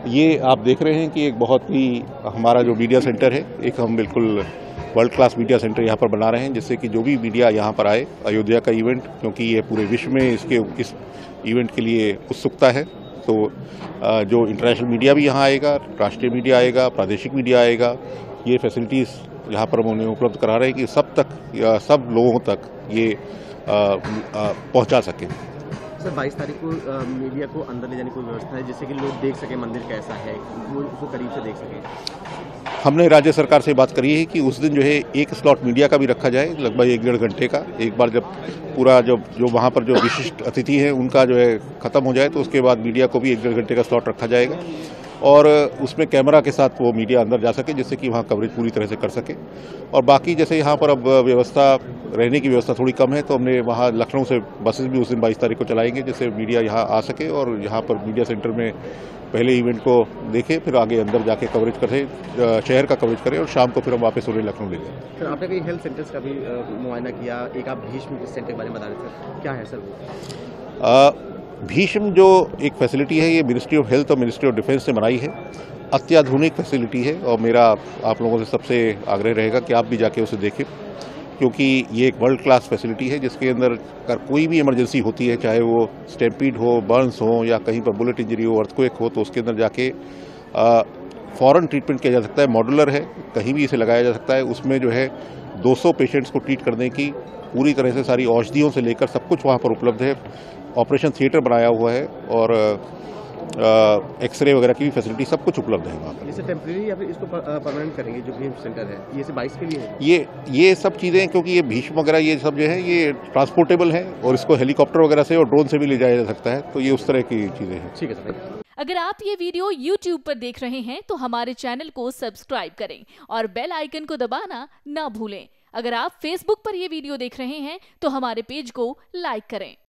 ये आप देख रहे हैं कि एक बहुत ही हमारा जो मीडिया सेंटर है, एक हम बिल्कुल वर्ल्ड क्लास मीडिया सेंटर यहाँ पर बना रहे हैं, जिससे कि जो भी मीडिया यहाँ पर आए, अयोध्या का इवेंट, क्योंकि ये पूरे विश्व में इस इवेंट के लिए उत्सुकता है, तो जो इंटरनेशनल मीडिया भी यहाँ आएगा, राष्ट्रीय मीडिया आएगा, प्रादेशिक मीडिया आएगा, ये फैसिलिटीज़ यहाँ पर हम उन्हें उपलब्ध करा रहे हैं कि सब लोगों तक ये पहुँचा सकें। सर 22 तारीख को मीडिया को अंदर ले जाने की व्यवस्था है, जिससे कि लोग देख सकें मंदिर कैसा है, वो उसको करीब से देख सकें। हमने राज्य सरकार से बात करी है कि उस दिन जो है एक स्लॉट मीडिया का भी रखा जाए, लगभग 1-1.5 घंटे का। एक बार जब पूरा जो वहाँ पर जो विशिष्ट अतिथि हैं उनका जो है ख़त्म हो जाए, तो उसके बाद मीडिया को भी 1-1.5 घंटे का स्लॉट रखा जाएगा और उसमें कैमरा के साथ वो मीडिया अंदर जा सके, जिससे कि वहाँ कवरेज पूरी तरह से कर सके। और बाकी जैसे यहाँ पर अब रहने की व्यवस्था थोड़ी कम है, तो हमने वहाँ लखनऊ से बसेस भी उस दिन 22 तारीख को चलाएंगे, जिससे मीडिया यहाँ आ सके और यहाँ पर मीडिया सेंटर में पहले इवेंट को देखे, फिर आगे अंदर जाके कवरेज करे, शहर का कवरेज करें और शाम को फिर हम वापस उन्हें लखनऊ ले जाएं। सर आपने कई हेल्थ सेंटर्स का भी मुआयना किया, एक आप भीष्म सेंटर के बारे में बता रहे थे, क्या है सर वो? भीष्म जो एक फैसिलिटी है, ये मिनिस्ट्री ऑफ हेल्थ और मिनिस्ट्री ऑफ डिफेंस ने बनाई है। अत्याधुनिक फैसिलिटी है और मेरा आप लोगों से सबसे आग्रह रहेगा कि आप भी जाके उसे देखें, क्योंकि ये एक वर्ल्ड क्लास फैसिलिटी है, जिसके अंदर अगर कोई भी इमरजेंसी होती है, चाहे वो स्टैम्पीड हो, बर्न्स हो या कहीं पर बुलेट इंजरी हो, अर्थक्वेक हो, तो उसके अंदर जाके फ़ौरन ट्रीटमेंट किया जा सकता है। मॉड्यूलर है, कहीं भी इसे लगाया जा सकता है। उसमें जो है 200 पेशेंट्स को ट्रीट करने की पूरी तरह से सारी औषधियों से लेकर सब कुछ वहाँ पर उपलब्ध है। ऑपरेशन थिएटर बनाया हुआ है और एक्सरे वगैरह की भी फैसिलिटी सब कुछ उपलब्ध है वहाँ पर। जैसे टेम्परेरी या फिर इसको परमानेंट करेंगे जो भीम सेंटर है, ये सिर्फ 22 के लिए है? ये सब चीज़ें, क्योंकि ये भीष्म वगैरह ये सब जो है ये ट्रांसपोर्टेबल है और इसको हेलीकॉप्टर वगैरह से और ड्रोन से भी ले जाया जा सकता है, तो ये उस तरह की चीज़ें हैं। ठीक है सर। अगर आप ये वीडियो YouTube पर देख रहे हैं तो हमारे चैनल को सब्सक्राइब करें और बेल आइकन को दबाना ना भूलें। अगर आप Facebook पर ये वीडियो देख रहे हैं तो हमारे पेज को लाइक करें।